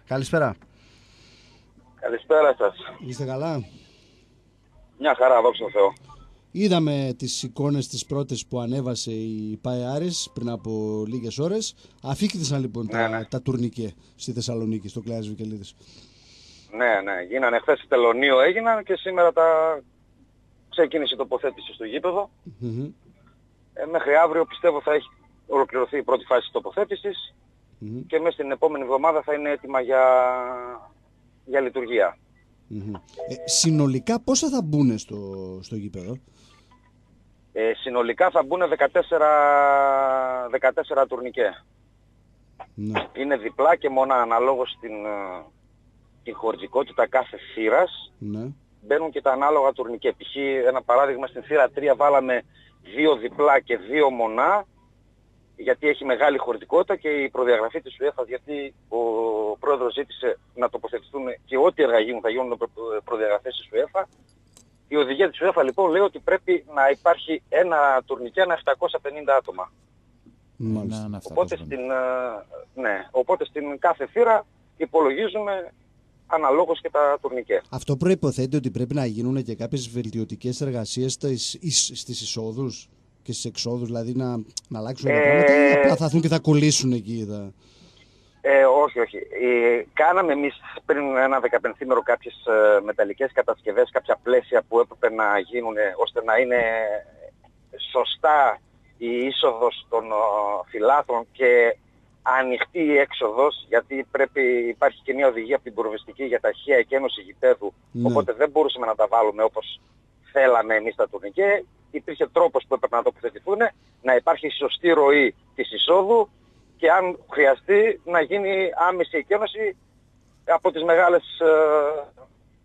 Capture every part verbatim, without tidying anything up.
Καλησπέρα. Καλησπέρα σας. Είστε καλά? Μια χαρά, δόξα τω Θεώ. Είδαμε τις εικόνες τις πρώτες που ανέβασε η ΠΑΕ Άρης πριν από λίγες ώρες. Αφήκτησαν λοιπόν ναι, τα, ναι. τα τουρνικέ στη Θεσσαλονίκη, στο Κλέας Βικελίδης. Ναι, ναι. Γίνανε χθες η Τελωνείο έγιναν και σήμερα τα ξεκίνησε η τοποθέτηση στο γήπεδο. Mm-hmm. Ε, μέχρι αύριο πιστεύω θα έχει ολοκληρωθεί η πρώτη φάση της τοποθέτησης mm-hmm. και μέσα στην επόμενη εβδομάδα θα είναι έτοιμα για, για λειτουργία. Mm-hmm. Ε, συνολικά πόσα θα μπουν στο, στο γήπεδο? Ε, συνολικά θα μπουν δεκατέσσερα, δεκατέσσερα τουρνικέ. Ναι. Είναι διπλά και μονά αναλόγως στην την χωρητικότητα κάθε θύρας. Ναι. Μπαίνουν και τα ανάλογα τουρνικέ. Π.χ. ένα παράδειγμα, στην θύρα τρία βάλαμε δύο διπλά και δύο μονά, γιατί έχει μεγάλη χωρητικότητα και η προδιαγραφή της UEFA, γιατί ο πρόεδρος ζήτησε να τοποθετηθούν και ό,τι έργα γίνουν θα γίνουν προδιαγραφές της UEFA. Η οδηγία της UEFA λοιπόν λέει ότι πρέπει να υπάρχει ένα τουρνικέ ανά επτακόσια πενήντα άτομα. Μάλιστα. Οπότε στην, ναι, οπότε στην κάθε θύρα υπολογίζουμε αναλόγως και τα τουρνικέ. Αυτό προϋποθέτει ότι πρέπει να γίνουν και κάποιες βελτιωτικές εργασίες στις, στις εισόδους και στις εξόδους, δηλαδή να, να αλλάξουν ε... τα πράγματα, ή απλά θα έρθουν και θα κολλήσουν εκεί? Θα... Ε, όχι, όχι. Ε, κάναμε εμείς πριν ένα δεκαπενθήμερο κάποιες ε, μεταλλικές κατασκευές, κάποια πλαίσια που έπρεπε να γίνουν ώστε να είναι σωστά η είσοδος των ε, φυλάθρων και ανοιχτή η έξοδος, γιατί πρέπει, υπάρχει και μια οδηγία από την πυροβιστική για ταχεία εκένωση γηπέδου, ναι. Οπότε δεν μπορούσαμε να τα βάλουμε όπως θέλαμε εμείς τα τουρνικέ. Υπήρχε τρόπος που έπρεπε να τοποθετηθούν, να υπάρχει σωστή ροή της εισόδου και αν χρειαστεί να γίνει άμεση εκένωση από τις μεγάλες ε,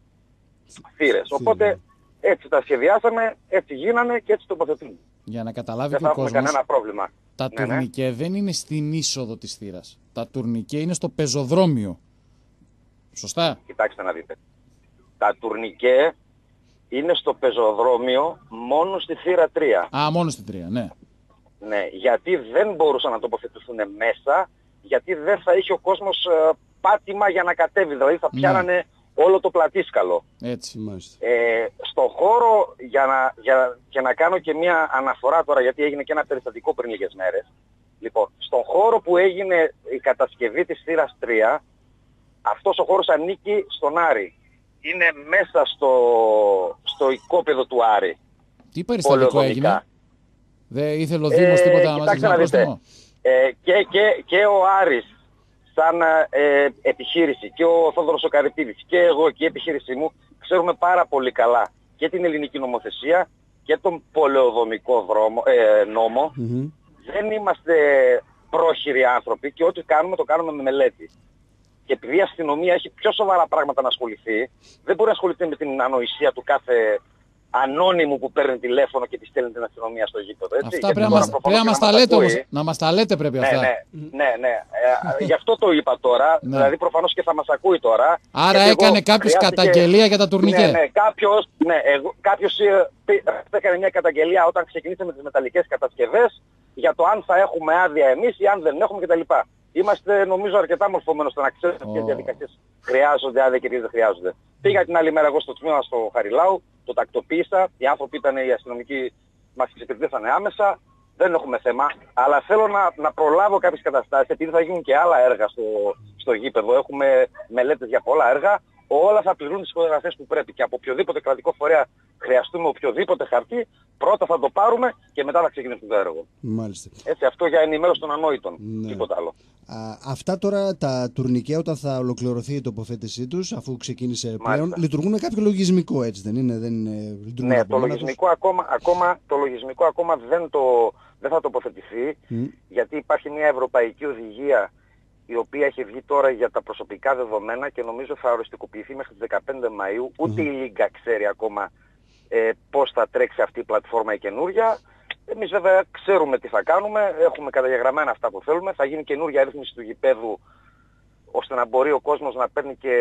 θύρες. Οπότε έτσι τα σχεδιάσαμε, έτσι γίνανε και έτσι τοποθετούμε. Για να καταλάβει δεν και ο κόσμος, κανένα πρόβλημα. Τα ναι, τουρνικέ ναι. δεν είναι στην είσοδο της θύρας. Τα τουρνικέ είναι στο πεζοδρόμιο. Σωστά? Κοιτάξτε να δείτε. Τα τουρνικέ είναι στο πεζοδρόμιο μόνο στη θύρα τρία. Α, μόνο στη τρία, ναι. Ναι, γιατί δεν μπορούσαν να τοποθετηθούν μέσα, γιατί δεν θα είχε ο κόσμος ε, πάτημα για να κατέβει. Δηλαδή θα πιάνανε ναι. όλο το πλατήσκαλο. Έτσι, μάλιστα. Ε, στο χώρο, για να, για, για να κάνω και μια αναφορά τώρα, γιατί έγινε και ένα περιστατικό πριν λίγες μέρες. Λοιπόν, στον χώρο που έγινε η κατασκευή της θύρας τρία, αυτός ο χώρος ανήκει στον Άρη. Είναι μέσα στο, στο οικόπεδο του Άρη. Τι περιστατικό έγινε? Δεν ήθελε ο Δήμος ε, τίποτα να μας δείτε. Ε, και, και, και ο Άρης σαν ε, επιχείρηση και ο Θόδωρος ο Καρυπίδης και εγώ και η επιχείρησή μου ξέρουμε πάρα πολύ καλά και την ελληνική νομοθεσία και τον πολεοδομικό δρόμο, ε, νόμο. Mm-hmm. Δεν είμαστε πρόχειροι άνθρωποι και ό,τι κάνουμε το κάνουμε με μελέτη. Και επειδή η αστυνομία έχει πιο σοβαρά πράγματα να ασχοληθεί, δεν μπορεί να ασχοληθεί με την ανοησία του κάθε ανώνυμου που παίρνει τηλέφωνο και τη στέλνει την αστυνομία στο γήπεδο. Έτσι. Αυτά πρέπει να, πρέπει να μας τα λέτε όμως. Να μας τα λέτε πρέπει ναι, αυτά. Ναι, ναι, ναι. Ε, γι' αυτό το είπα τώρα. Ναι. Δηλαδή προφανώς και θα μας ακούει τώρα. Άρα έκανε κάποιος καταγγελία για τα τουρνικέ. Ναι, ναι. Κάποιος, ναι, εγώ, κάποιος ε, έκανε μια καταγγελία όταν ξεκινήσαμε τις μεταλλικές κατασκευές για το αν θα έχουμε άδεια εμείς ή αν δεν έχουμε κτλ. Είμαστε νομίζω αρκετά μορφωμένοι ώστε να ξέρουμε oh. ποιες διαδικασίες χρειάζονται άδεια και ποιες δεν χρειάζονται. Πήγα την άλλη μέρα εγώ στο τμήμα στο Χαριλάου, το τακτοποίησα, οι άνθρωποι ήταν, οι αστυνομικοί μας εξυπηρετήσαν άμεσα, δεν έχουμε θέμα, αλλά θέλω να, να προλάβω κάποιες καταστάσεις, επειδή θα γίνουν και άλλα έργα στο, στο γήπεδο, έχουμε μελέτες για πολλά έργα, όλα θα πληρούν τις υπογραφές που πρέπει και από οποιοδήποτε κρατικό φορέα χρειαστούμε οποιοδήποτε χαρτί, πρώτα θα το πάρουμε και μετά θα ξεκινήσουμε το έργο. Μάλιστα. Έτσι, αυτό για ενημέρωση των ανόητων, ναι. Τίποτα άλλο. Α, αυτά τώρα τα τουρνικέ όταν θα ολοκληρωθεί η τοποθέτησή τους, αφού ξεκίνησε Μάλιστα. πλέον, λειτουργούν με κάποιο λογισμικό, έτσι δεν είναι? Δεν είναι ναι, το λογισμικό, ακόμα, ακόμα, το λογισμικό ακόμα δεν, το, δεν θα τοποθετηθεί, mm. γιατί υπάρχει μια ευρωπαϊκή οδηγία η οποία έχει βγει τώρα για τα προσωπικά δεδομένα και νομίζω θα οριστικοποιηθεί μέχρι τις δεκαπέντε Μαΐου. Ούτε mm. η Λίγκα ξέρει ακόμα ε, πώς θα τρέξει αυτή η πλατφόρμα η καινούρια. Εμείς βέβαια ξέρουμε τι θα κάνουμε, έχουμε καταγεγραμμένα αυτά που θέλουμε, θα γίνει καινούρια ρύθμιση του γηπέδου ώστε να μπορεί ο κόσμος να παίρνει και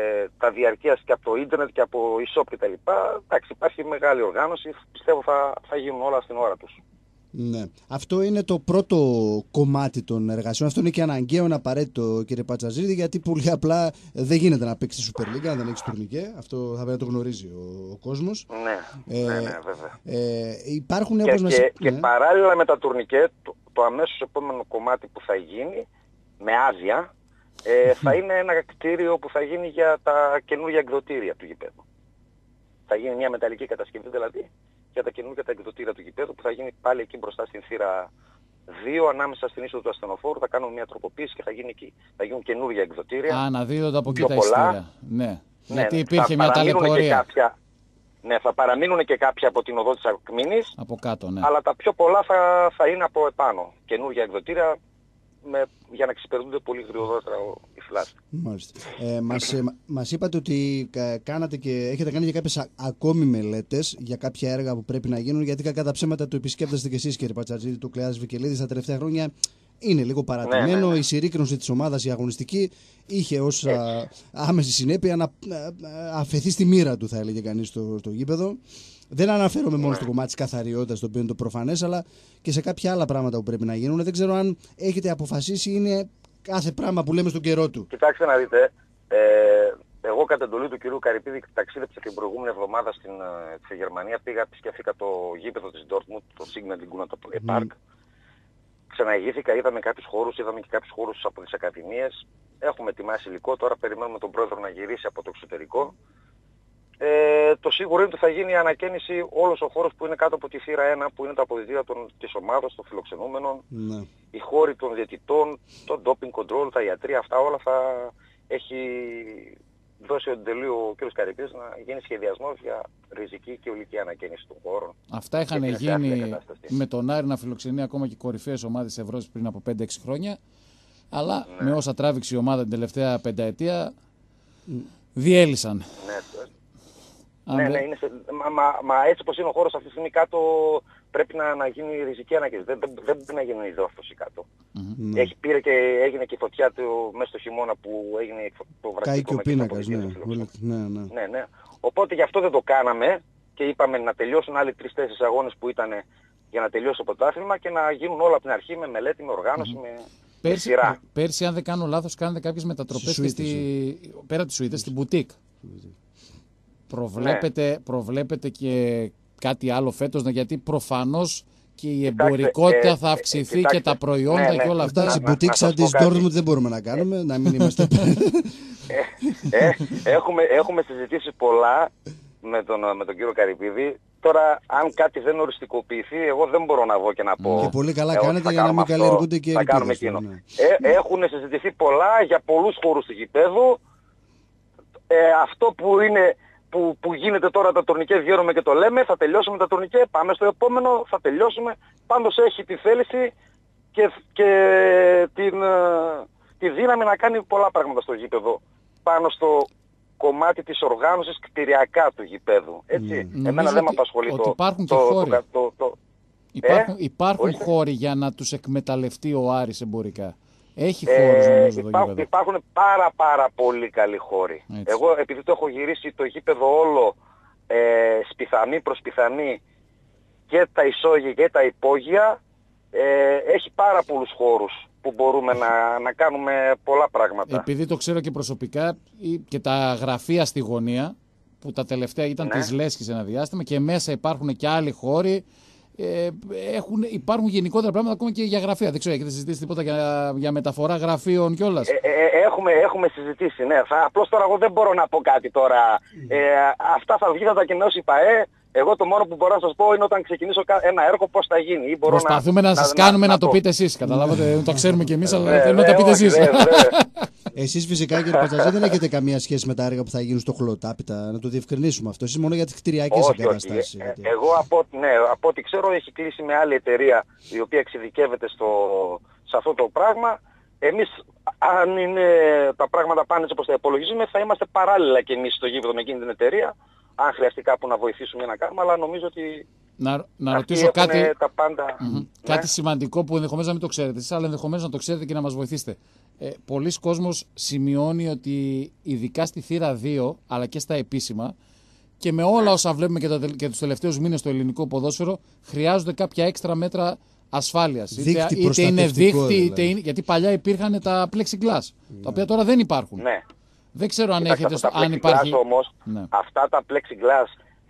τα διαρκείας και από το ίντερνετ και από e-shop κτλ. Εντάξει, υπάρχει μεγάλη οργάνωση, πιστεύω θα, θα γίνουν όλα στην ώρα τους. Ναι. Αυτό είναι το πρώτο κομμάτι των εργασιών. Αυτό είναι και αναγκαίο, είναι απαραίτητο, κύριε Πατσαζίδη, γιατί πολύ απλά δεν γίνεται να παίξει τη Super League αν δεν έχει τουρνικέ. Αυτό θα πρέπει να το γνωρίζει ο, ο κόσμος. Ναι, ε, ναι, ναι, βέβαια. Ε, υπάρχουν, και, όπως και, να... και ναι. παράλληλα με τα τουρνικέ, το, το αμέσως επόμενο κομμάτι που θα γίνει, με άδεια, ε, θα είναι ένα κτίριο που θα γίνει για τα καινούργια εκδοτήρια του γηπέδου. Θα γίνει μια μεταλλική κατασκευή δηλαδή για τα καινούργια τα εκδοτήρια του γηπέδου που θα γίνει πάλι εκεί μπροστά στην θύρα δύο, ανάμεσα στην είσοδο του ασθενοφόρου. Θα κάνουμε μια τροποποίηση και θα, γίνει εκεί, θα γίνουν καινούργια εκδοτήρια. Α, να δίδονται από εκεί τα πολλά. ειστήρια. Ναι. Ναι, γιατί υπήρχε μια ταλαιπωρία. ταλαιπωρία. Ναι, θα παραμείνουν και κάποια από την οδό της Ακμήνης. Από κάτω, ναι. Αλλά τα πιο πολλά θα, θα είναι από επάνω. Καινούργια εκδοτήρια με, για να εξυπηρετούνται πολύ γρηγορότερα οι φυλάδες. Μάλιστα. Ε, μας, ε, μας είπατε ότι κα, κάνατε και, έχετε κάνει και κάποιες α, ακόμη μελέτες για κάποια έργα που πρέπει να γίνουν, γιατί κατά ψέματα το επισκέπτεστε και εσείς, κύριε Πατσατζίδη, του Κλεάς Βικελίδης τα τελευταία χρόνια. Είναι λίγο παρατημένο. Ναι, ναι, ναι. Η συρρίκνωση της ομάδας, η αγωνιστική, είχε ως α, άμεση συνέπεια να α, αφαιθεί στη μοίρα του, θα έλεγε κανείς, στο, στο γήπεδο. Δεν αναφέρομαι μόνο ναι. στο κομμάτι της καθαριότητας, το οποίο είναι το προφανές, αλλά και σε κάποια άλλα πράγματα που πρέπει να γίνουν. Δεν ξέρω αν έχετε αποφασίσει, είναι κάθε πράγμα που λέμε στον καιρό του. Κοιτάξτε να δείτε, ε, εγώ κατά εντολή του κυρίου Καρυπίδη ταξίδεψα την προηγούμενη εβδομάδα στην, στη Γερμανία. Πήγα, επισκέφθηκα το γήπεδο της Dortmund, το Signal Iduna Park. Mm. Ξαναηγήθηκα, είδαμε κάποιους χώρους, είδαμε και κάποιους χώρους από τις ακαδημίες. Έχουμε ετοιμάσει υλικό, τώρα περιμένουμε τον πρόεδρο να γυρίσει από το εξωτερικό. Ε, το σίγουρο είναι ότι θα γίνει η ανακαίνιση όλος ο χώρος που είναι κάτω από τη θύρα ένα, που είναι τα αποδυτήρια της ομάδας, των φιλοξενούμενων, ναι. οι χώροι των διαιτητών, το doping control, τα ιατρεία, αυτά όλα θα έχει δώσει εντελείο ο κ. Καρυπίδης να γίνει σχεδιασμός για ριζική και ολική ανακαίνιση των χώρων. Αυτά είχαν γίνει με τον Άρη να φιλοξενεί ακόμα και κορυφαίες ομάδες της Ευρώπης πριν από πέντε έξι χρόνια, αλλά ναι. με όσα τράβηξε η ομάδα την τελευταία πενταετία διέλυσαν. Ναι, ναι, ναι, είναι σε, μα, μα, μα έτσι πως είναι ο χώρος αυτή τη στιγμή κάτω πρέπει να, να γίνει ριζική ανακαίνιση. Δεν, δεν, δεν πρέπει να γίνει υδρόφωση κάτω. Mm-hmm. Έχει, πήρε και έγινε και η φωτιά του μέσα στο χειμώνα που έγινε το βραστικό με πίνακας, ναι. Ναι, ναι. ναι, ναι. Οπότε γι' αυτό δεν το κάναμε και είπαμε να τελειώσουν άλλοι τρεις-τέσσερις αγώνες που ήταν για να τελειώσει το πρωτάθλημα και να γίνουν όλα από την αρχή με μελέτη, με οργάνωση, mm-hmm. με... Πέρσι, πέρσι, αν δεν κάνω λάθος, κάνετε κάποιες μετατροπές στη, στη, πέρα από τις Σουήτες, στην μπουτίκ. Προβλέπετε, ναι. προβλέπετε και κάτι άλλο φέτος, γιατί προφανώς και η εμπορικότητα ε, θα αυξηθεί ε, και τα προϊόντα ναι, ναι, και όλα αυτά. Εντάξει, μπουτίκ σαν της Dortmund δεν μπορούμε να κάνουμε, να μην είμαστε... ε, ε, έχουμε, έχουμε συζητήσει πολλά με τον, με τον κύριο Καρυπίδη. Τώρα, αν κάτι δεν οριστικοποιηθεί, εγώ δεν μπορώ να βγω και να πω. Και πολύ καλά ε, κάνετε για να μην καλλιεργούνται και ελπίδες. Ναι. Ε, έχουν συζητηθεί πολλά για πολλούς χώρους του γηπέδου. Ε, αυτό που είναι... Που, που γίνεται τώρα τα τουρνικέ, βγαίνουμε και το λέμε, θα τελειώσουμε τα τουρνικέ, πάμε στο επόμενο, θα τελειώσουμε. Πάντως έχει τη θέληση και, και την, τη δύναμη να κάνει πολλά πράγματα στο γήπεδο. Πάνω στο κομμάτι της οργάνωσης κτηριακά του γηπέδου. Έτσι. Mm. Εμένα δεν με απασχολεί ότι το... Υπάρχουν το, και χώροι. Το, το, το, υπάρχουν ε, υπάρχουν χώροι για να τους εκμεταλλευτεί ο Άρης εμπορικά. Έχει χώρους ε, νομίζω το υπάρχουν, υπάρχουν πάρα πάρα πολύ καλοί χώροι. Έτσι. Εγώ επειδή το έχω γυρίσει το γήπεδο όλο ε, σπιθανή προς πιθανή και τα ισόγεια και τα υπόγεια, ε, έχει πάρα πολλούς χώρους που μπορούμε να, να κάνουμε πολλά πράγματα. Επειδή το ξέρω και προσωπικά και τα γραφεία στη γωνία που τα τελευταία ήταν ναι. της Λέσχης ένα διάστημα και μέσα υπάρχουν και άλλοι χώροι. Ε, έχουν, υπάρχουν γενικότερα πράγματα ακόμα και για γραφεία. Δεν ξέρω, έχετε συζητήσει τίποτα για, για μεταφορά γραφείων κιόλας? Ε, ε, έχουμε, έχουμε συζητήσει, ναι. Θα, απλώς τώρα εγώ δεν μπορώ να πω κάτι τώρα. Ε, αυτά θα βγει, θα τα κοινώσει η ΠΑΕ. Εγώ το μόνο που μπορώ να σας πω είναι όταν ξεκινήσω ένα έργο πώς θα γίνει. Ή μπορώ Προσπαθούμε να, να σας να, κάνουμε να, να, να το πείτε εσείς. Καταλάβατε, το ξέρουμε κι εμείς, αλλά θέλουμε να τα πείτε εσείς. Εσείς φυσικά, κύριε Πατσαζή, δεν έχετε καμία σχέση με τα έργα που θα γίνουν στο Χλωτάπητα, να το διευκρινίσουμε αυτό. Εσείς μόνο για τις κτηριακές εγκαταστάσεις. Ε, εγώ από, ναι, από ό,τι ξέρω έχει κλείσει με άλλη εταιρεία η οποία εξειδικεύεται στο, σε αυτό το πράγμα. Εμείς, αν είναι, τα πράγματα πάνε όπως τα υπολογίζουμε, θα είμαστε παράλληλα και εμείς στο γήπεδο με εκείνη την εταιρεία. Αν χρειαστεί κάπου να βοηθήσουμε να κάνουμε, αλλά νομίζω ότι. Να, να ρωτήσω κάτι, τα πάντα, mm-hmm. ναι. κάτι σημαντικό που ενδεχομένως να μην το ξέρετε εσείς, αλλά ενδεχομένως να το ξέρετε και να μας βοηθήσετε. Ε, πολλοί κόσμος σημειώνει ότι ειδικά στη θύρα δύο, αλλά και στα επίσημα, και με όλα όσα βλέπουμε και, τα, και τους τελευταίους μήνες στο ελληνικό ποδόσφαιρο, χρειάζονται κάποια έξτρα μέτρα ασφάλειας. Είτε, Δίχτυ είτε είναι δίχτυ, δηλαδή. είτε είναι, γιατί παλιά υπήρχαν τα plexiglass, ναι. τα οποία τώρα δεν υπάρχουν. Ναι. Δεν ξέρω αν Κοιτάξτε, έχετε, αυτά τα αν υπάρχει... όμως, ναι. αυτά τα plexiglass ε,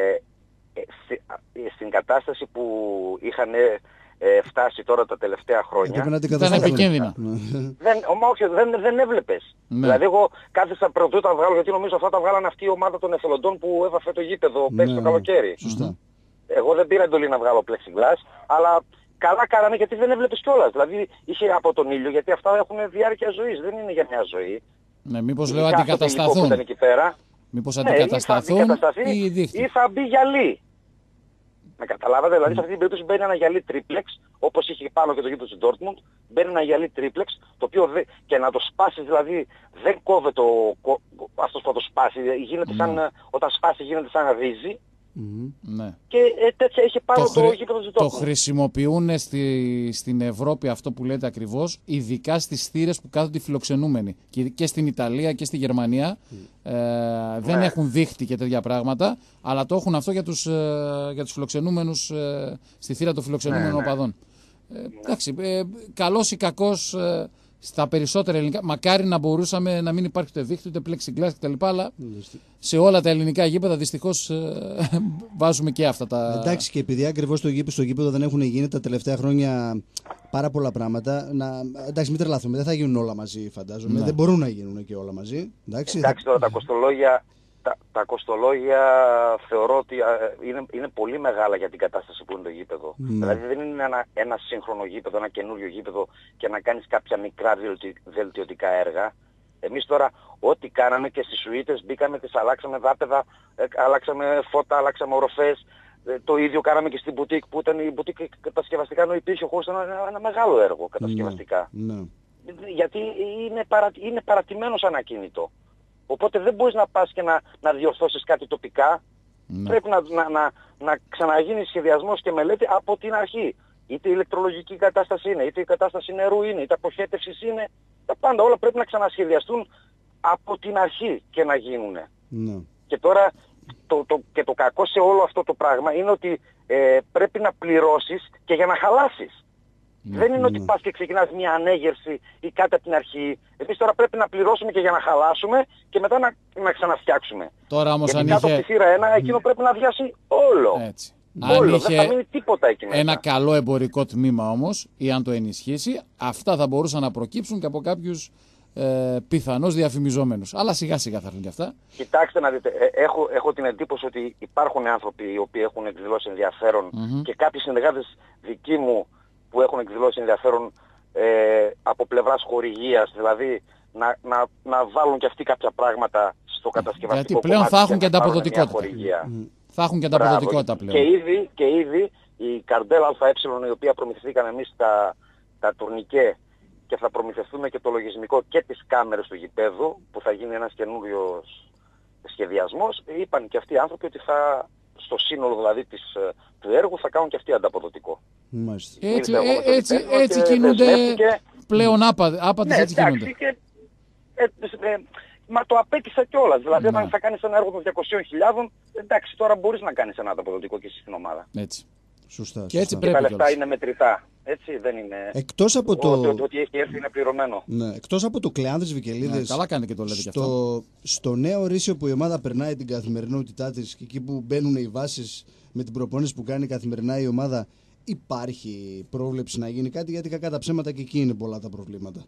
ε, στην κατάσταση που είχαν ε, φτάσει τώρα τα τελευταία χρόνια. Ήταν επικίνδυνα. δεν, ομα, όχι, δεν, δεν έβλεπες. Ναι. Δηλαδή εγώ κάθισα πρωτού τα βγάλω, γιατί νομίζω αυτά τα βγάλανε αυτή η ομάδα των εθελοντών που έβαφε το γήπεδο ναι. πέρσι το καλοκαίρι. Σωστά. Εγώ δεν πήρα εντολή να βγάλω plexiglass, αλλά καλά κάνανε γιατί δεν έβλεπες κιόλας. Δηλαδή είχε από τον ήλιο, γιατί αυτά έχουν διάρκεια ζωής, δεν είναι για μια ζωή. Ναι, μήπως λέω αντικατασταθούν. Μήπως ναι, αντικατασταθούν ή θα, ή δίχτυ. Ή θα μπει γυαλί. Με καταλάβατε, δηλαδή σε αυτή την περίπτωση μπαίνει ένα γυαλί τρίπλεξ, όπως είχε πάνω και το γήπεδο του Dortmund, μπαίνει ένα γυαλί τρίπλεξ, το οποίο δε, και να το σπάσεις δηλαδή δεν κόβεται ο, αυτός που θα το σπάσει, γίνεται σαν, mm. όταν σπάσει γίνεται σαν ρύζι. Mm-hmm. Ναι. Και ε, τέτοια είχε πάνω το, το χρη... γήπεδο του Dortmund. Το χρησιμοποιούν στη, στην Ευρώπη αυτό που λέτε ακριβώς, ειδικά στις θύρες που κάθονται οι φιλοξενούμενοι. Και, και στην Ιταλία και στη Γερμανία mm. ε, δεν ναι. έχουν δίχτυ και τέτοια πράγματα, αλλά το έχουν αυτό για τους, ε, για τους φιλοξενούμενους ε, στη θύρα των φιλοξενούμενων ναι, οπαδών. Ναι. Ε, εντάξει, ε, καλός ή κακός ε, στα περισσότερα ελληνικά, μακάρι να μπορούσαμε να μην υπάρχει ούτε δίχτυ, ούτε plexiglass κτλ. Αλλά σε όλα τα ελληνικά γήπεδα δυστυχώς ε, βάζουμε και αυτά τα. Εντάξει, και επειδή ακριβώς στο γήπεδο, στο γήπεδο δεν έχουν γίνει τα τελευταία χρόνια πάρα πολλά πράγματα. Να, εντάξει, μην τρελαθούμε, δεν θα γίνουν όλα μαζί, φαντάζομαι. Ναι. Δεν μπορούν να γίνουν και όλα μαζί. Εντάξει, εντάξει τώρα τα κοστολόγια. Τα, τα κοστολόγια θεωρώ ότι είναι, είναι πολύ μεγάλα για την κατάσταση που είναι το γήπεδο. Mm. Δηλαδή δεν είναι ένα, ένα σύγχρονο γήπεδο, ένα καινούριο γήπεδο και να κάνεις κάποια μικρά βελτιωτικά έργα. Εμείς τώρα ό,τι κάναμε και στις σουίτες μπήκαμε, τις αλλάξαμε δάπεδα, αλλάξαμε φώτα, αλλάξαμε οροφές. Το ίδιο κάναμε και στην μπουτίκ που ήταν η μπουτίκ κατασκευαστικά, ενώ υπήρχε ο χώρος, ένα, ένα μεγάλο έργο κατασκευαστικά. Mm. Mm. Γιατί είναι, παρα, είναι παρατημένο σαν ακίνητο. Οπότε δεν μπορείς να πας και να, να διορθώσεις κάτι τοπικά. Ναι. Πρέπει να, να, να, να ξαναγίνει σχεδιασμός και μελέτη από την αρχή. Είτε η ηλεκτρολογική κατάσταση είναι, είτε η κατάσταση νερού είναι, είτε αποχέτευσης είναι. Τα πάντα όλα πρέπει να ξανασχεδιαστούν από την αρχή και να γίνουν. Ναι. Και τώρα το, το, και το κακό σε όλο αυτό το πράγμα είναι ότι ε, πρέπει να πληρώσεις και για να χαλάσεις. Mm, δεν είναι mm. ότι πας και ξεκινάς μια ανέγερση ή κάτι από την αρχή. Εμείς τώρα πρέπει να πληρώσουμε και για να χαλάσουμε και μετά να, να ξαναφτιάξουμε. Τώρα όμως γιατί αν κάτω είχε... από τη θύρα ένα, εκείνο πρέπει να διάσει όλο. Έτσι. Όλο. Αν είχε δεν θα μείνει τίποτα εκεί μέσα. Ένα καλό εμπορικό τμήμα όμως, ή αν το ενισχύσει, αυτά θα μπορούσαν να προκύψουν και από κάποιους ε, πιθανώς διαφημιζόμενους. Αλλά σιγά σιγά θα έρθουν και αυτά. Κοιτάξτε να δείτε, ε, έχω, έχω την εντύπωση ότι υπάρχουν άνθρωποι οι οποίοι έχουν εκδηλώσει ενδιαφέρον mm-hmm. και κάποιοι συνεργάτες δικοί μου που έχουν εκδηλώσει ενδιαφέρον ε, από πλευράς χορηγίας, δηλαδή να, να, να βάλουν και αυτοί κάποια πράγματα στο κατασκευαστικό γιατί πλέον κομμάτι θα έχουν και ανταποδοτικότητα. Mm. Θα έχουν και ανταποδοτικότητα πλέον. Και ήδη, και ήδη η Καρντέλ ΑΕ, η οποία προμηθηθήκαν εμείς τα, τα τουρνικέ και θα προμηθευτούμε και το λογισμικό και τις κάμερες του γηπέδου, που θα γίνει ένας καινούριος σχεδιασμός, είπαν και αυτοί οι άνθρωποι ότι θα, στο σύνολο δηλαδή της, του έργου θα κάνουν και αυτοί ανταποδοτικό. Μάλιστα. Έτσι, ε, έτσι, έτσι κινούνται πλέον άπαντες, ναι, έτσι κινούνται. Και, ε, ε, μα το απέτυχα κιόλας. Δηλαδή, όταν θα κάνεις ένα έργο των διακοσίων χιλιάδων, εντάξει, τώρα μπορείς να κάνεις ένα ανταποδοτικό και στην ομάδα. Έτσι. Σωστά. Και έτσι πρέπει. Τα λεφτά είναι μετρητά. Έτσι δεν είναι. Εκτός από το. Ότι, ότι έχει έρθει είναι πληρωμένο. Ναι, εκτός από το Κλεάνδρης Βικελίδης. Ναι, καλά κάνει και το λέτε στο, κι αυτό. Στο νέο Ρήσιο που η ομάδα περνάει την καθημερινότητά της και εκεί που μπαίνουν οι βάσεις με την προπόνηση που κάνει καθημερινά η ομάδα, υπάρχει πρόβλεψη να γίνει κάτι? Γιατί κακά τα ψέματα και εκεί είναι πολλά τα προβλήματα.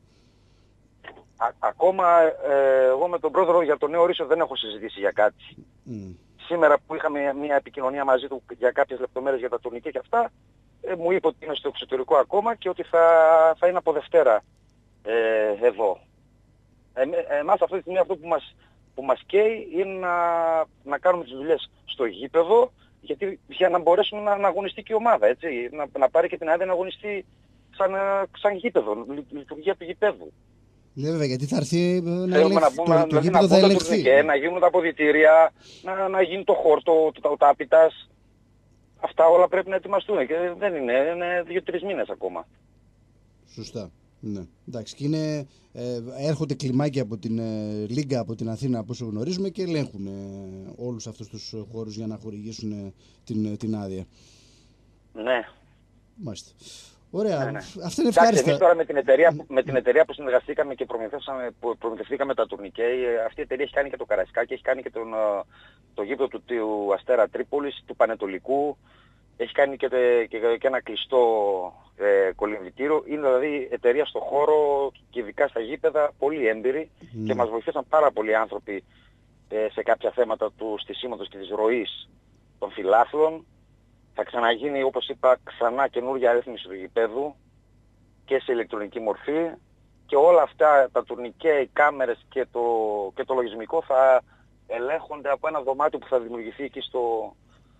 Α, ακόμα ε, εγώ με τον πρόεδρο για το νέο Ρήσιο δεν έχω συζητήσει για κάτι. Mm. Σήμερα που είχαμε μια επικοινωνία μαζί του για κάποιες λεπτομέρειες για τα τουρνικέ και αυτά, ε, μου είπε ότι είναι στο εξωτερικό ακόμα και ότι θα, θα είναι από Δευτέρα ε, εδώ. Ε, εμάς αυτή τη στιγμή αυτό που μας, που μας καίει είναι να, να κάνουμε τις δουλειές στο γήπεδο, γιατί για να μπορέσουμε να, να αγωνιστεί και η ομάδα, έτσι, να, να πάρει και την άδεια να αγωνιστεί σαν, σαν γήπεδο, λειτουργία του γηπέδου. Ναι, βέβαια, γιατί θα έρθει να ελεγχθεί, το, το, το γήπεδο θα ελεγχθεί. Και να γίνουν τα αποδυτήρια, να, να γίνει το χόρτο, το, το τάπητας. Αυτά όλα πρέπει να ετοιμαστούν και δεν είναι, είναι δύο-τρεις μήνες ακόμα. Σωστά. Ναι. Εντάξει, και είναι, ε, έρχονται κλιμάκια από την ε, Λίγκα, από την Αθήνα, από όσο γνωρίζουμε, και ελέγχουν ε, όλους αυτούς τους χώρους για να χορηγήσουν ε, την, την άδεια. Ναι. Μάλιστα. Ωραία, Ναι, ναι. αυτά είναι ευχάριστα. Εμείς τώρα με την, εταιρεία, με την εταιρεία που συνεργαστήκαμε και που προμηθευτήκαμε τα τουρνικέι, αυτή η εταιρεία έχει κάνει και το Καραϊσκάκι, έχει κάνει και τον, το γήπεδο του, του Αστέρα Τρίπολης, του Πανετολικού, έχει κάνει και, και, και ένα κλειστό ε, κολυμβητήριο. Είναι δηλαδή εταιρεία στο χώρο και ειδικά στα γήπεδα πολύ έμπειρη mm. και μας βοηθήσαν πάρα πολλοί άνθρωποι ε, σε κάποια θέματα του στισίματος και της ροής των φιλάθλων. Θα ξαναγίνει, όπως είπα, ξανά καινούργια αρρύθμιση του γηπέδου και σε ηλεκτρονική μορφή και όλα αυτά τα τουρνικέ, οι κάμερες και το, και το λογισμικό θα ελέγχονται από ένα δωμάτιο που θα δημιουργηθεί εκεί στο,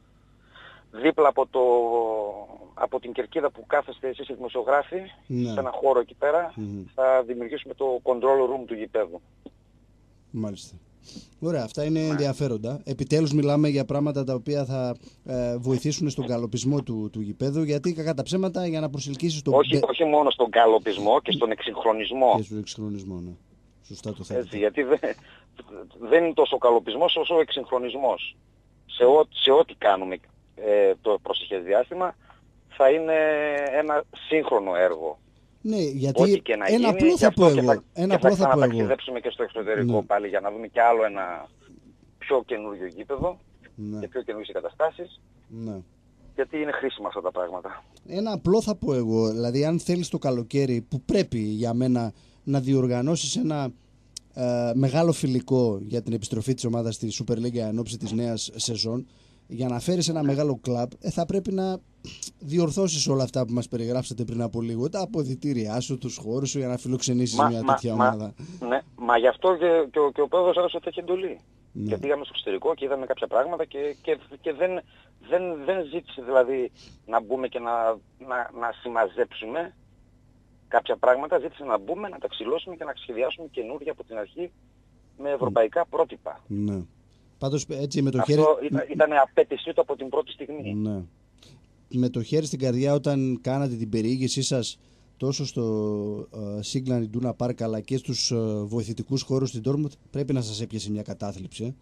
δίπλα από, το, από την κερκίδα που κάθεστε εσείς οι δημοσιογράφοι, ναι. σε ένα χώρο εκεί πέρα, mm-hmm. θα δημιουργήσουμε το control room του γηπέδου. Μάλιστα. Ωραία, αυτά είναι ενδιαφέροντα. Επιτέλους μιλάμε για πράγματα τα οποία θα ε, βοηθήσουν στον καλοπισμό του, του γηπέδου, γιατί κακά τα ψέματα για να προσελκύσεις τον... Όχι, όχι μόνο στον καλοπισμό και στον εξυγχρονισμό. Και στον εξυγχρονισμό, ναι. Σωστά το θέλετε. Έτσι, γιατί δεν, δεν είναι τόσο ο καλοπισμός όσο ο εξυγχρονισμός. Σε, ό, σε ό,τι κάνουμε ε, το προσεχές διάστημα θα είναι ένα σύγχρονο έργο. Ναι, γιατί ό,τι και να ένα γίνει, απλό θα πω εγώ. Και θα, ένα και θα ξαναταξιδέψουμε και στο εξωτερικό ναι. πάλι για να δούμε κι άλλο ένα πιο καινούριο γήπεδο ναι. και πιο καινούριες εγκαταστάσεις. Ναι. Γιατί είναι χρήσιμα αυτά τα πράγματα. Ένα απλό θα πω εγώ. Δηλαδή, αν θέλεις το καλοκαίρι, που πρέπει για μένα να διοργανώσεις ένα ε, μεγάλο φιλικό για την επιστροφή της ομάδας στη Super League εν ώψη της νέας σεζόν, για να φέρεις ένα μεγάλο κλαμπ, ε, θα πρέπει να διορθώσεις όλα αυτά που μας περιγράψατε πριν από λίγο. Τα αποδυτήριά σου, τους χώρους σου για να φιλοξενήσεις μα, μια μα, τέτοια μα, ομάδα. Ναι, μα γι' αυτό και, και, και ο πρόεδρος έδωσε τέτοια εντολή. Ναι. Και πήγαμε στο εξωτερικό και είδαμε κάποια πράγματα και, και, και δεν, δεν, δεν ζήτησε δηλαδή να μπούμε και να, να, να συμμαζέψουμε κάποια πράγματα. Ζήτησε να μπούμε, να τα ξυλώσουμε και να σχεδιάσουμε καινούργια από την αρχή με ευρωπαϊκά πρότυπα. Ναι. Πάντως, έτσι, με το Αυτό χέρι... ήταν, ήταν απέτησή του από την πρώτη στιγμή. Ναι. Με το χέρι στην καρδιά, όταν κάνατε την περιήγησή σας τόσο στο uh, Sigland Iduna Park αλλά και στους uh, βοηθητικούς χώρους στην Dortmund, πρέπει να σας έπιασε μια κατάθλιψη.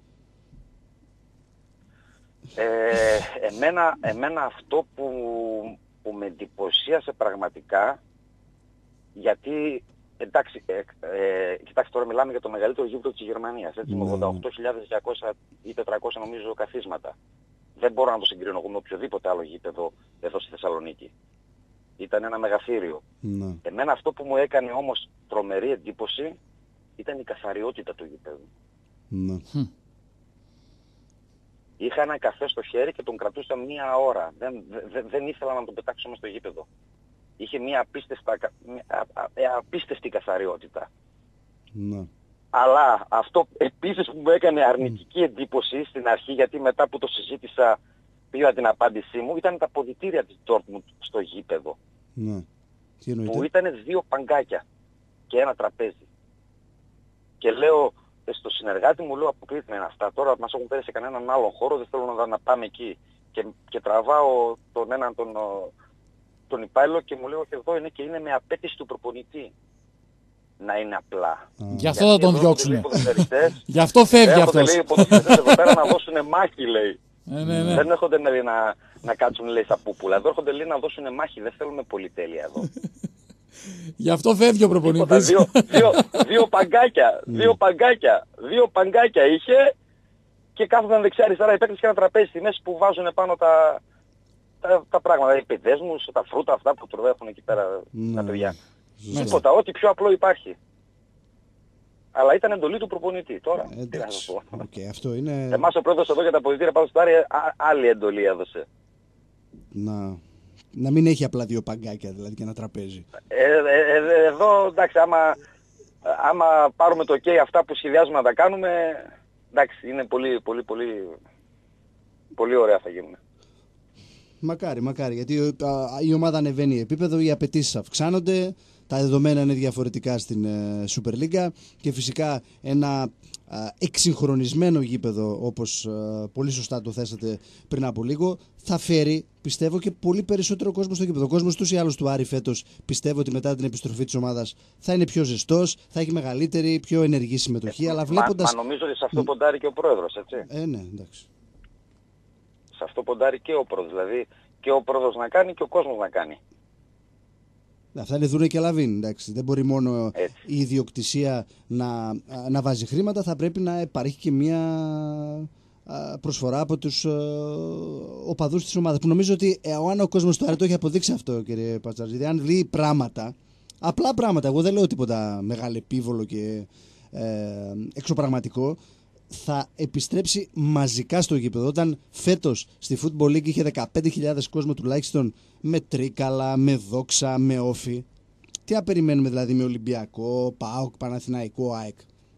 Ε? Ε, εμένα, εμένα αυτό που, που με εντυπωσίασε πραγματικά, γιατί εντάξει, ε, ε, κοιτάξτε, τώρα μιλάμε για το μεγαλύτερο γήπεδο της Γερμανίας, έτσι, με ογδόντα οκτώ χιλιάδες διακόσια ή τετρακόσια νομίζω καθίσματα. Δεν μπορώ να το συγκρίνω με οποιοδήποτε άλλο γήπεδο εδώ στη Θεσσαλονίκη. Ήταν ένα μεγαθύριο. Ναι. Εμένα αυτό που μου έκανε όμως τρομερή εντύπωση ήταν η καθαριότητα του γήπεδου. Ναι. Είχα ένα καφέ στο χέρι και τον κρατούσα μία ώρα. Δεν, δεν, δεν ήθελα να τον πετάξω μες στο γήπεδο. Είχε μία απίστευτα, μία, α, α, απίστευτη καθαριότητα. Ναι. Αλλά αυτό επίσης που μου έκανε αρνητική εντύπωση στην αρχή, γιατί μετά που το συζήτησα πήρα την απάντησή μου, ήταν τα αποδυτήρια της Dortmund στο γήπεδο. Ναι. Που ήταν δύο παγκάκια και ένα τραπέζι. Και λέω στο συνεργάτη μου, λέω αποκλείται είναι αυτά. Τώρα μας έχουν πέρει σε κανέναν άλλο χώρο, δεν θέλω να, να πάμε εκεί. Και, και τραβάω τον έναν τον, τον υπάλληλο και μου λέω ότι εδώ είναι και είναι με απέτηση του προπονητή να είναι απλά. Mm. Γι' αυτό θα τον διώξουμε. Γι' αυτό φεύγει αυτός. Έρχονται, λέει, οι ποδοσφαιριστές εδώ πέρα να δώσουν μάχη, λέει. Ε, ναι, ναι. Δεν έρχονται λέει, να, να κάτσουν, λέει, στα πούπουλα. Εδώ έρχονται, λέει, να δώσουν μάχη. Δεν θέλουμε πολυτέλεια εδώ. Γι' αυτό φεύγει ο προπονητής. Δύο, δύο, δύο παγκάκια, δύο παγκάκια, δύο παγκάκια είχε και κάθονταν δεξιά-αριστερά οι παίκτες και ένα τραπέζι στη μέση που βάζουν πάνω τα, τα, τα πράγματα. Οι παιδέσμους, τα φρούτα αυτά που τροβέχουν εκεί πέρα mm. τα παιδιά. Τίποτα, ό,τι πιο απλό υπάρχει. Αλλά ήταν εντολή του προπονητή. Τώρα, ε, τι να σας πω. Okay, αυτό είναι... Εμάς ο πρόεδρος εδώ για τα αποδυτήρια πάντως πάρει άλλη εντολή έδωσε. Να... Να μην έχει απλά δύο παγκάκια δηλαδή και ένα τραπέζι. Ε, ε, ε, εδώ εντάξει, άμα, άμα πάρουμε το OK αυτά που σχεδιάζουμε να τα κάνουμε, εντάξει, είναι πολύ, πολύ, πολύ, πολύ ωραία θα γίνουν. Μακάρι, μακάρι, γιατί η ομάδα ανεβαίνει επίπεδο, οι απαιτήσεις αυξάνονται, τα δεδομένα είναι διαφορετικά στην Super League και φυσικά ένα εξυγχρονισμένο γήπεδο, όπως πολύ σωστά το θέσατε πριν από λίγο, θα φέρει, πιστεύω, και πολύ περισσότερο κόσμο στο γήπεδο. Ο κόσμος τους ή άλλους του Άρη φέτος πιστεύω ότι μετά την επιστροφή της ομάδας θα είναι πιο ζεστός, θα έχει μεγαλύτερη, πιο ενεργή συμμετοχή. Ε, αλλά βλέποντας... Μα, μα νομίζω ότι σε αυτό ποντάρει και ο πρόεδρος, έτσι. Ε, ναι, εντάξει. Σε αυτό ποντάρει και ο πρόεδρος. Δηλαδή και ο πρόεδρος να κάνει και ο κόσμος να κάνει. Αυτά είναι δούνε και λαβίν. Εντάξει. Δεν μπορεί μόνο Έτσι. η ιδιοκτησία να, να βάζει χρήματα, θα πρέπει να υπάρχει και μια προσφορά από τους οπαδούς της ομάδας. Που νομίζω ότι αν ο κόσμος του Άρη το έχει αποδείξει αυτό, κύριε Πατσαρζίδη, αν δει πράγματα, απλά πράγματα, εγώ δεν λέω τίποτα μεγάλο επίβολο και ε, εξωπραγματικό, θα επιστρέψει μαζικά στο γήπεδο. Όταν φέτος στη Football League είχε δεκαπέντε χιλιάδες κόσμο τουλάχιστον, με Τρίκαλα, με Δόξα, με Όφι. Τι να περιμένουμε δηλαδή με Ολυμπιακό, ΠΑΟΚ, Παναθηναϊκό, ΑΕΚ?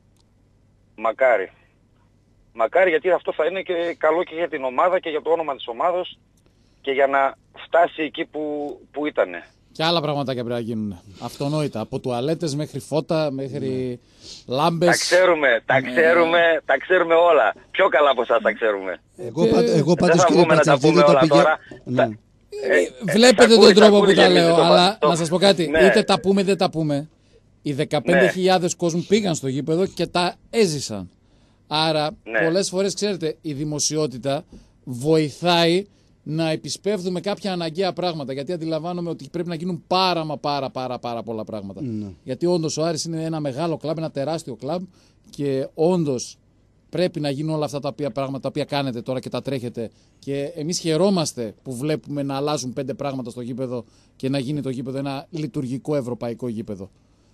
Μακάρι. Μακάρι, γιατί αυτό θα είναι και καλό και για την ομάδα και για το όνομα της ομάδας και για να φτάσει εκεί που, που ήτανε. Και άλλα πραγματάκια πρέπει να γίνουν. Αυτονόητα. Από τουαλέτες μέχρι φώτα, μέχρι λάμπες. Τα ξέρουμε, τα ξέρουμε, τα ξέρουμε όλα. Πιο καλά από εσάς τα ξέρουμε. Εγώ, πα, εγώ πάντως, δεν θα κύριε βγούμε να τα Πατσαρζίδη, πούμε τα όλα πηγα... τώρα. Ναι. Ε, Βλέπετε τον τρόπο που τα λέω, αλλά το... να σας πω κάτι. Ναι. Είτε τα πούμε είτε τα πούμε. Οι δεκαπέντε χιλιάδες ναι. κόσμου πήγαν στο γήπεδο και τα έζησαν. Άρα ναι. πολλές φορές, ξέρετε, η δημοσιότητα βοηθάει να επισπεύδουμε κάποια αναγκαία πράγματα. Γιατί αντιλαμβάνομαι ότι πρέπει να γίνουν πάρα μα πάρα πάρα πάρα πολλά πράγματα. Ναι. Γιατί όντως ο Άρης είναι ένα μεγάλο κλαμπ, ένα τεράστιο κλαμπ και όντως πρέπει να γίνουν όλα αυτά τα οποία, πράγματα τα οποία κάνετε τώρα και τα τρέχετε. Και εμείς χαιρόμαστε που βλέπουμε να αλλάζουν πέντε πράγματα στο γήπεδο και να γίνει το γήπεδο ένα λειτουργικό ευρωπαϊκό γήπεδο.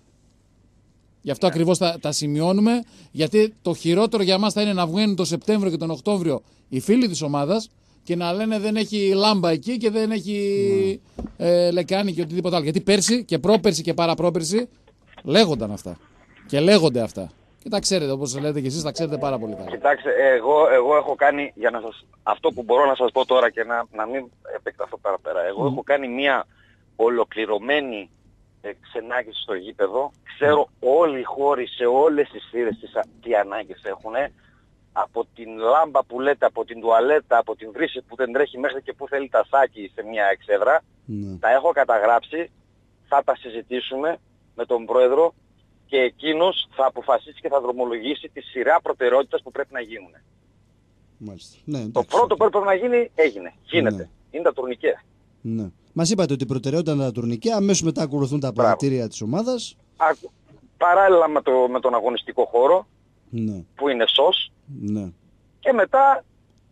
Γι' αυτό yeah. ακριβώς τα, τα σημειώνουμε, γιατί το χειρότερο για μας θα είναι να βγαίνουν τον Σεπτέμβριο και τον Οκτώβριο οι φίλοι της ομάδας και να λένε δεν έχει λάμπα εκεί και δεν έχει mm. ε, λεκάνη και οτιδήποτε άλλο. Γιατί πέρσι και πρόπερσι και παραπρόπερσι λέγονταν αυτά και λέγονται αυτά. Και τα ξέρετε, όπως λέτε και εσείς, τα ξέρετε πάρα πολύ καλά. Κοιτάξτε, εγώ, εγώ έχω κάνει, για να σας, αυτό που μπορώ να σας πω τώρα και να, να μην επεκταθώ παραπέρα, εγώ mm. έχω κάνει μια ολοκληρωμένη ξενάγηση στο γήπεδο. Ξέρω mm. όλοι οι χώροι σε όλες τις θύρες τι ανάγκες έχουν. Από την λάμπα που λέτε, από την τουαλέτα, από την βρύση που δεν τρέχει μέχρι και που θέλει τα σάκι σε μια εξέδρα. Mm. Τα έχω καταγράψει, θα τα συζητήσουμε με τον πρόεδρο και εκείνος θα αποφασίσει και θα δρομολογήσει τη σειρά προτεραιότητας που πρέπει να γίνουν. Μάλιστα. Ναι, το πρώτο που πρέπει να γίνει, έγινε. Γίνεται. Ναι. Είναι τα τουρνικέ. Ναι. Μας είπατε ότι η προτεραιότητα είναι τα τουρνικέ, αμέσως μετά ακολουθούν τα αποδυτήρια της ομάδας. Α, παράλληλα με, το, με τον αγωνιστικό χώρο, ναι. που είναι σως. Ναι. Και μετά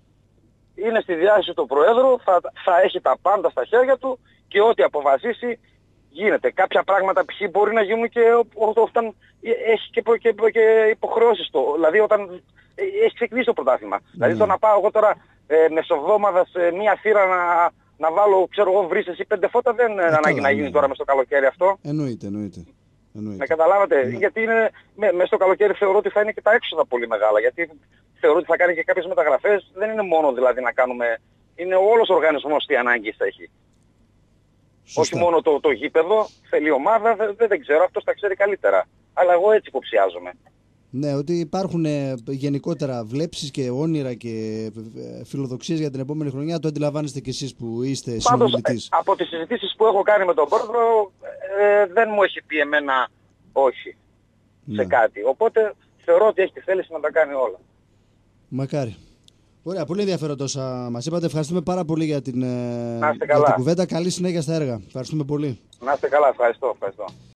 είναι στη διάθεση του Προέδρου, θα, θα έχει τα πάντα στα χέρια του και ό,τι αποφασίσει γίνεται. Κάποια πράγματα π.χ. μπορεί να γίνουν και όταν έχει και, και, και υποχρεώσεις το. Δηλαδή όταν έχει ξεκινήσει το πρωτάθλημα. Mm. Δηλαδή το να πάω εγώ τώρα ε, μεσοβδόμαδα σε μία θύρα να, να βάλω, ξέρω εγώ, βρύσες ή πέντε φώτα δεν είναι ανάγκη να γίνει ναι. τώρα μες στο καλοκαίρι αυτό. Εννοείται, εννοείται. εννοείται. Με καταλάβατε. Ναι. Γιατί είναι, με, μες στο καλοκαίρι θεωρώ ότι θα είναι και τα έξοδα πολύ μεγάλα. Γιατί θεωρώ ότι θα κάνει και κάποιες μεταγραφές. Δεν είναι μόνο δηλαδή να κάνουμε. Είναι όλος ο οργανισμός τι ανάγκη θα έχει. Σωστά. Όχι μόνο το, το γήπεδο, θέλει ομάδα, δεν, δεν ξέρω, αυτός τα ξέρει καλύτερα. Αλλά εγώ έτσι υποψιάζομαι. Ναι, ότι υπάρχουν ε, γενικότερα βλέψεις και όνειρα και ε, φιλοδοξίες για την επόμενη χρονιά. Το αντιλαμβάνεστε κι εσείς που είστε συνομιλητής. Ε, από τις συζητήσεις που έχω κάνει με τον πρόεδρο, ε, δεν μου έχει πει εμένα όχι ναι. σε κάτι. Οπότε θεωρώ ότι έχει τη θέληση να τα κάνει όλα. Μακάρι. Ωραία, πολύ ενδιαφέροντα όσα μας είπατε. Ευχαριστούμε πάρα πολύ για την, για την κουβέντα. Καλή συνέχεια στα έργα. Ευχαριστούμε πολύ. Να είστε καλά, ευχαριστώ. ευχαριστώ.